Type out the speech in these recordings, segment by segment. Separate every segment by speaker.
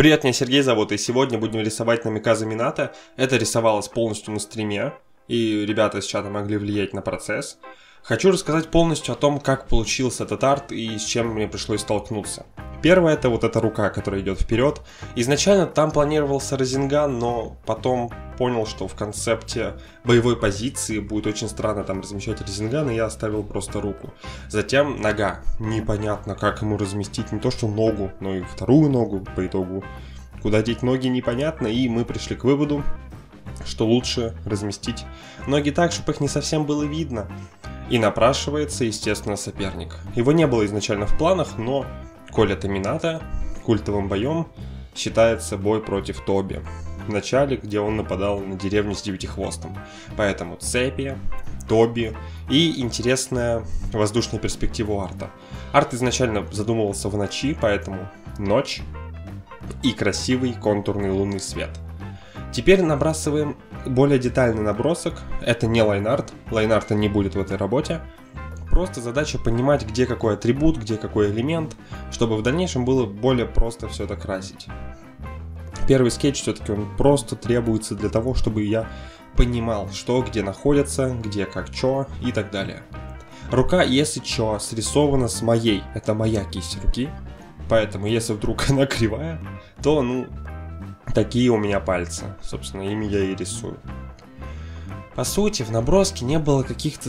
Speaker 1: Привет, меня Сергей зовут, и сегодня будем рисовать Намикадзе Минато. Это рисовалось полностью на стриме, и ребята из чата могли влиять на процесс. Хочу рассказать полностью о том, как получился этот арт и с чем мне пришлось столкнуться. Первое — это вот эта рука, которая идет вперед. Изначально там планировался Разенган, но потом понял, что в концепте боевой позиции будет очень странно там размещать Разенган, и я оставил просто руку. Затем нога. Непонятно, как ему разместить не то что ногу, но и вторую ногу по итогу. Куда деть ноги, непонятно, и мы пришли к выводу, что лучше разместить ноги так, чтобы их не совсем было видно. И напрашивается, естественно, соперник. Его не было изначально в планах, но коль это Минато, культовым боем считается бой против Тоби. В начале, где он нападал на деревню с Девятихвостом. Поэтому цепи, Тоби и интересная воздушная перспектива у арта. Арт изначально задумывался в ночи, поэтому ночь и красивый контурный лунный свет. Теперь набрасываем более детальный набросок. Это не лайнарт, лайнарта не будет в этой работе. Просто задача понимать, где какой атрибут, где какой элемент, чтобы в дальнейшем было более просто все это красить. Первый скетч все-таки он просто требуется для того, чтобы я понимал, что где находится, где как чё и так далее. Рука, если чё, срисована с моей, это моя кисть руки, поэтому если вдруг она кривая, то такие у меня пальцы, собственно, ими я и рисую. По сути, в наброске не было каких-то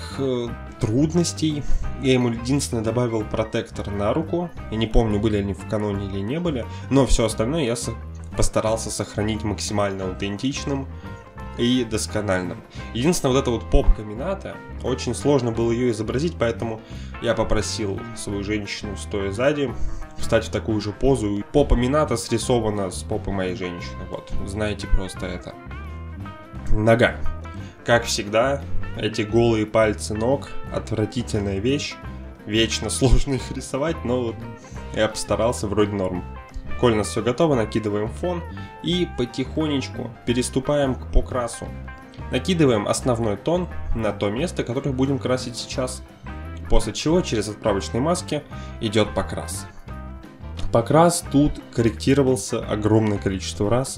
Speaker 1: трудностей. Я ему единственное добавил протектор на руку. Я не помню, были они в каноне или не были, но все остальное я постарался сохранить максимально аутентичным и доскональным. Единственное, вот эта вот попка Минато, очень сложно было ее изобразить, поэтому я попросил свою женщину, стоя сзади, встать в такую же позу. Попа Минато срисована с попой моей женщины. Вот, знаете просто это. Нога. Как всегда, эти голые пальцы ног — отвратительная вещь. Вечно сложно их рисовать, но вот я постарался, вроде норм. Коль у нас все готово, накидываем фон и потихонечку переступаем к покрасу. Накидываем основной тон на то место, которое будем красить сейчас. После чего через отправочные маски идет покрас. Покрас тут корректировался огромное количество раз.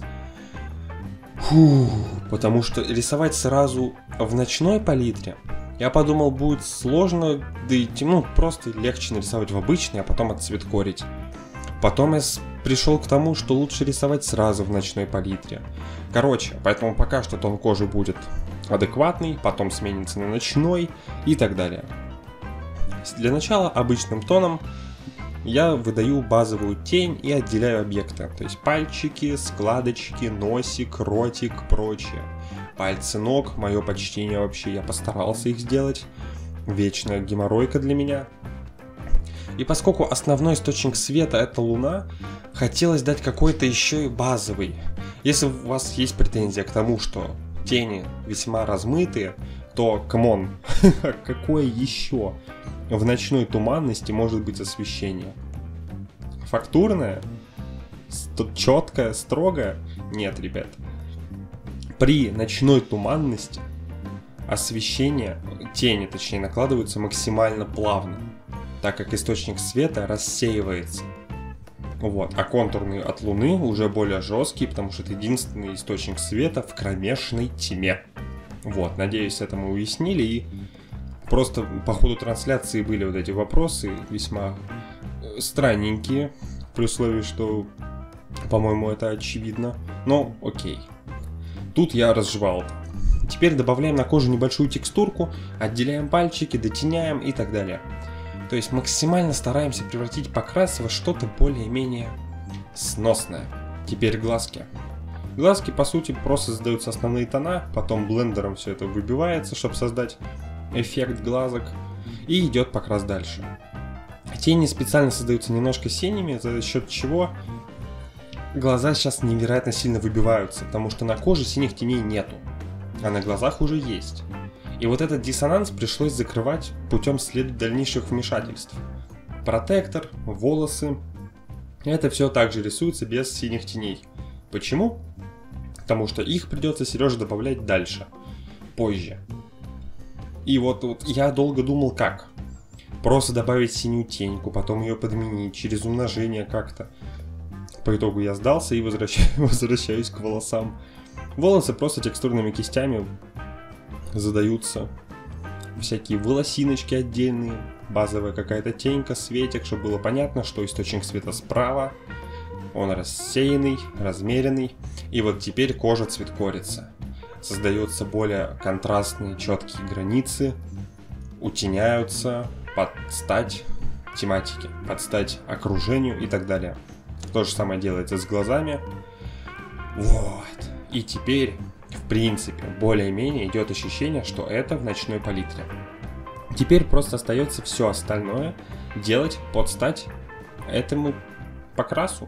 Speaker 1: Потому что рисовать сразу в ночной палитре, я подумал, будет сложно, да и просто легче нарисовать в обычной, а потом отцветкорить. Потом я пришел к тому, что лучше рисовать сразу в ночной палитре. Короче, поэтому пока что тон кожи будет адекватный, потом сменится на ночной и так далее. Для начала обычным тоном я выдаю базовую тень и отделяю объекты, то есть пальчики, складочки, носик, ротик, прочее. Пальцы ног, мое почтение вообще, я постарался их сделать. Вечная геморройка для меня. И поскольку основной источник света — это луна, хотелось дать какой-то еще и базовый. Если у вас есть претензия к тому, что тени весьма размытые, то, камон, какое еще в ночной туманности может быть освещение? Фактурное? Четкое? Строгое? Нет, ребят. При ночной туманности освещение, тени точнее, накладываются максимально плавно, так как источник света рассеивается. Вот. А контурный от луны уже более жесткий, потому что это единственный источник света в кромешной тьме. Вот, надеюсь, это мы уяснили, и просто по ходу трансляции были вот эти вопросы весьма странненькие, при условии, что, по-моему, это очевидно, но окей. Тут я разжевал. Теперь добавляем на кожу небольшую текстурку, отделяем пальчики, дотеняем и так далее. То есть максимально стараемся превратить покрас во что-то более-менее сносное. Теперь глазки. Глазки, по сути, просто задаются основные тона, потом блендером все это выбивается, чтобы создать эффект глазок, и идет покрас дальше. Тени специально создаются немножко синими, за счет чего глаза сейчас невероятно сильно выбиваются, потому что на коже синих теней нету, а на глазах уже есть. И вот этот диссонанс пришлось закрывать путем дальнейших вмешательств. Протектор, волосы, это все также рисуется без синих теней. Почему? Потому что их придется Сереже добавлять дальше, позже. И вот я долго думал, как. Просто добавить синюю теньку, потом ее подменить через умножение как-то. По итогу я сдался и возвращаюсь к волосам. Волосы просто текстурными кистями задаются. Всякие волосиночки отдельные, базовая какая-то тенька, светик, чтобы было понятно, что источник света справа. Он рассеянный, размеренный. И вот теперь кожа цветкорится. Создаются более контрастные, четкие границы. Утеняются под стать тематике, под стать окружению и так далее. То же самое делается с глазами. Вот. И теперь, в принципе, более-менее идет ощущение, что это в ночной палитре. Теперь просто остается все остальное делать под стать этому покрасу.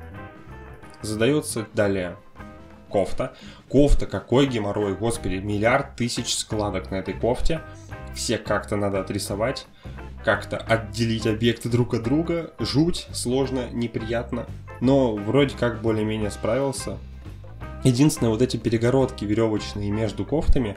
Speaker 1: Задается далее кофта. Кофта, какой геморрой, господи, миллиард тысяч складок на этой кофте. Все как-то надо отрисовать, как-то отделить объекты друг от друга. Жуть, сложно, неприятно. Но вроде как более-менее справился. Единственное, вот эти перегородки веревочные между кофтами,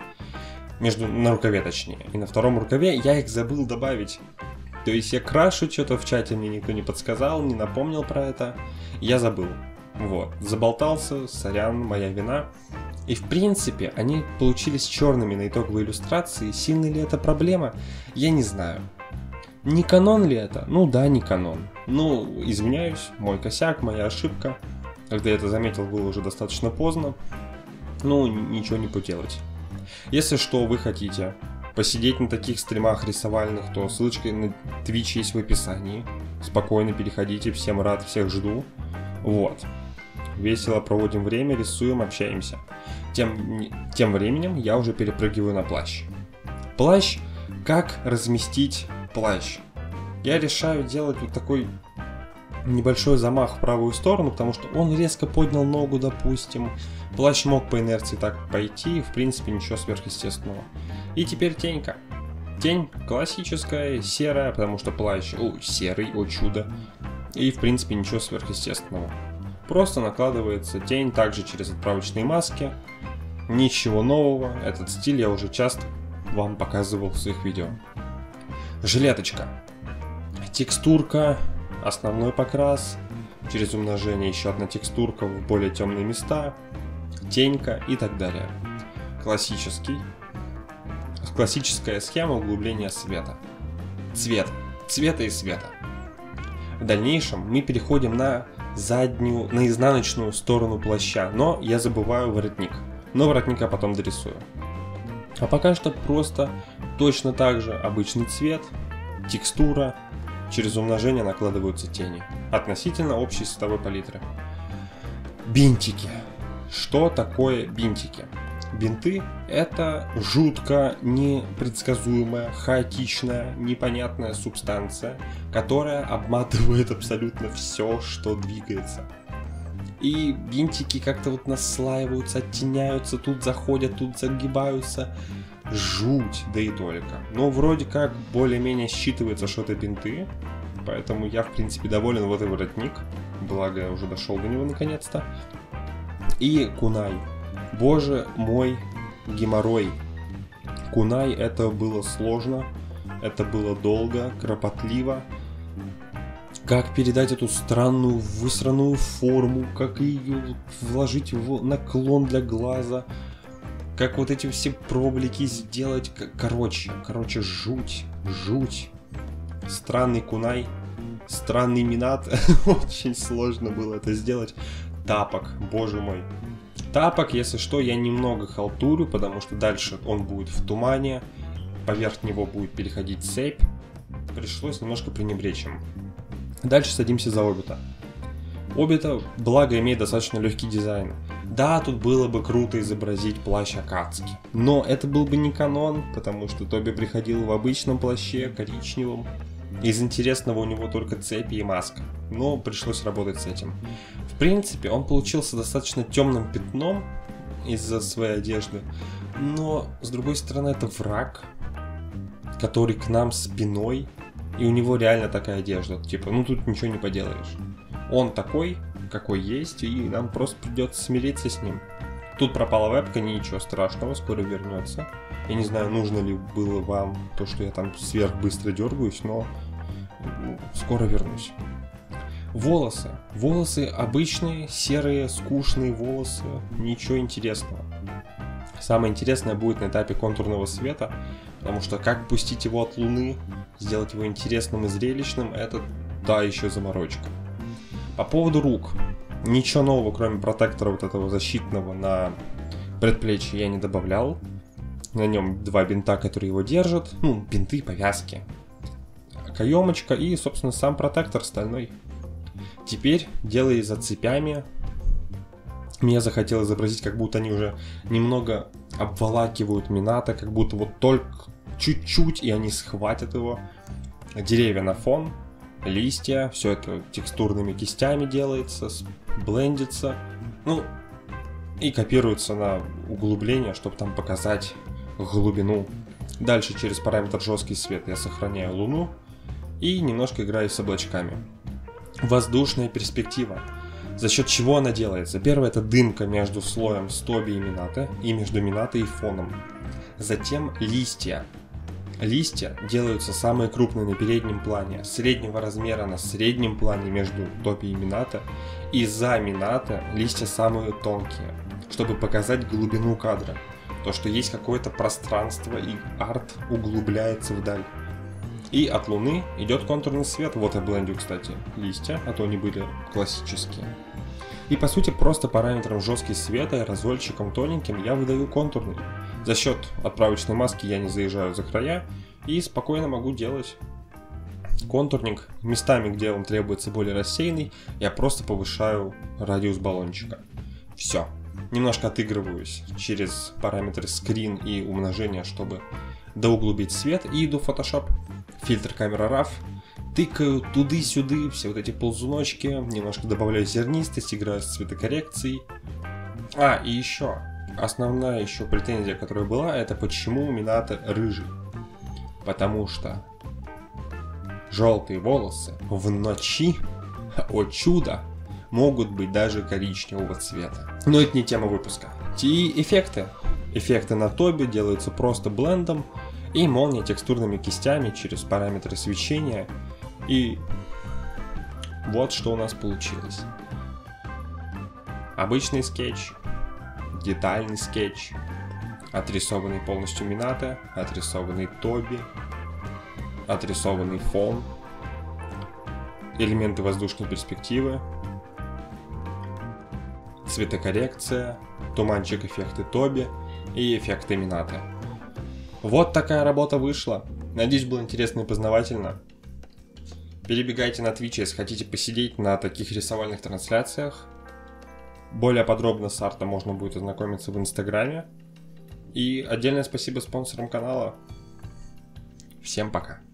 Speaker 1: на рукаве точнее, и на втором рукаве, я их забыл добавить. То есть я крашу что-то в чате, мне никто не подсказал, не напомнил про это. Я забыл. Вот, заболтался, сорян, моя вина. И в принципе, они получились черными на итоговой иллюстрации. Сильно ли это проблема? Я не знаю. Не канон ли это? Ну да, не канон. Ну, извиняюсь, мой косяк, моя ошибка. Когда я это заметил, было уже достаточно поздно. Ну, ничего не поделать. Если что, вы хотите посидеть на таких стримах рисовальных, то ссылочка на Twitch есть в описании. Спокойно переходите, всем рад, всех жду. Вот. Весело проводим время, рисуем, общаемся. Тем временем я уже перепрыгиваю на плащ. Плащ. Как разместить плащ? Я решаю делать вот такой небольшой замах в правую сторону, потому что он резко поднял ногу, допустим. Плащ мог по инерции так пойти, в принципе ничего сверхъестественного. И теперь тенька. Тень классическая, серая, потому что плащ серый, о чудо. И в принципе ничего сверхъестественного. Просто накладывается тень также через отправочные маски. Ничего нового, этот стиль я уже часто вам показывал в своих видео. Жилеточка. Текстурка, основной покрас, через умножение еще одна текстурка в более темные места, тенька и так далее. Классическая схема углубления света. Цвета и света. В дальнейшем мы переходим на изнаночную сторону плаща, но я забываю воротник. Но воротника потом дорисую. А пока что просто точно так же обычный цвет, текстура, через умножение накладываются тени. Относительно общей цветовой палитры. Бинтики. Что такое бинтики? Бинты — это жутко непредсказуемая, хаотичная, непонятная субстанция, которая обматывает абсолютно все, что двигается. И бинтики как-то вот наслаиваются, оттеняются, тут заходят, тут загибаются. Жуть, да и только. Но вроде как более-менее считывается, что это бинты. Поэтому я, в принципе, доволен. Вот и воротник. Благо, я уже дошел до него наконец-то. И кунай. Боже мой, геморрой. Кунай — это было сложно. Это было долго, кропотливо. Как передать эту странную высранную форму, как ее вложить в наклон для глаза, как вот эти все проблески сделать. Короче, жуть. Странный кунай, странный минат. Очень сложно было это сделать. Тапок, боже мой. Тапок, если что, я немного халтурю, потому что дальше он будет в тумане, поверх него будет переходить цепь. Пришлось немножко пренебречь им. Дальше садимся за Обита. Обита, благо, имеет достаточно легкий дизайн. Да, тут было бы круто изобразить плащ Акацки, но это был бы не канон, потому что Тоби приходил в обычном плаще, коричневом. Из интересного у него только цепи и маска, но пришлось работать с этим. В принципе, он получился достаточно темным пятном из-за своей одежды, но, с другой стороны, это враг, который к нам спиной. И у него реально такая одежда, типа, ну тут ничего не поделаешь. Он такой, какой есть, и нам просто придется смириться с ним. Тут пропала вебка, ничего страшного, скоро вернется. Я не знаю, нужно ли было вам то, что я там сверхбыстро дергаюсь, но скоро вернусь. Волосы. Волосы обычные, серые, скучные волосы. Ничего интересного. Самое интересное будет на этапе контурного света, потому что как пустить его от луны, сделать его интересным и зрелищным, это та еще заморочка. По поводу рук. Ничего нового, кроме протектора вот этого защитного на предплечье, я не добавлял. На нем 2 бинта, которые его держат. Ну, бинты, повязки. Каемочка и, собственно, сам протектор стальной. Теперь, делая за цепями, мне захотелось изобразить, как будто они уже немного обволакивают Минато, как будто вот только чуть-чуть, и они схватят его. Деревья на фон, листья, все это текстурными кистями делается, блендится, ну, и копируется на углубление, чтобы там показать глубину. Дальше через параметр жесткий свет я сохраняю луну и немножко играю с облачками. Воздушная перспектива. За счет чего она делается? Первое — это дымка между слоем Стоби и Минато, и между Минато и фоном. Затем листья. Листья делаются самые крупные на переднем плане, среднего размера на среднем плане между Тоби и Минато, и за Минато листья самые тонкие, чтобы показать глубину кадра. То, что есть какое-то пространство и арт углубляется вдаль. И от луны идет контурный свет. Вот я блендю, кстати, листья, а то они были классические. И по сути просто параметром жесткий свет и аэрозольчиком тоненьким я выдаю контурный. За счет отправочной маски я не заезжаю за края и спокойно могу делать контурник. Местами, где он требуется более рассеянный, я просто повышаю радиус баллончика. Все. Немножко отыгрываюсь через параметры screen и умножения, чтобы доуглубить свет, и иду в Photoshop. Фильтр камера RAW. Тыкаю туды-сюды все вот эти ползуночки, немножко добавляю зернистость, играю с цветокоррекцией. И еще, основная еще претензия, которая была, это почему Минато рыжий. Потому что желтые волосы в ночи, о чудо, могут быть даже коричневого цвета. Но это не тема выпуска. И эффекты. Эффекты на Тоби делаются просто блендом и молния текстурными кистями через параметры свечения. И вот что у нас получилось. Обычный скетч, детальный скетч, отрисованный полностью Минато, отрисованный Тоби, отрисованный фон, элементы воздушной перспективы, цветокоррекция, туманчик, эффекты Тоби и эффекты Минато. Вот такая работа вышла. Надеюсь, было интересно и познавательно. Перебегайте на Twitch, если хотите посидеть на таких рисовальных трансляциях. Более подробно с артом можно будет ознакомиться в Инстаграме. И отдельное спасибо спонсорам канала. Всем пока.